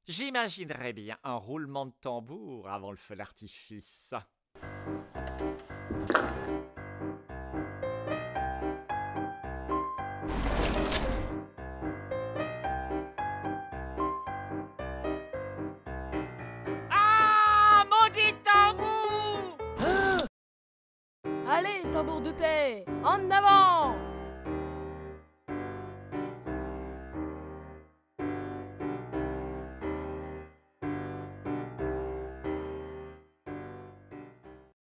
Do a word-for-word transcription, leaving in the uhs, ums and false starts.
J'imaginerais bien un roulement de tambour avant le feu d'artifice. Ah, maudit tambour! Allez, tambour de paix, en avant!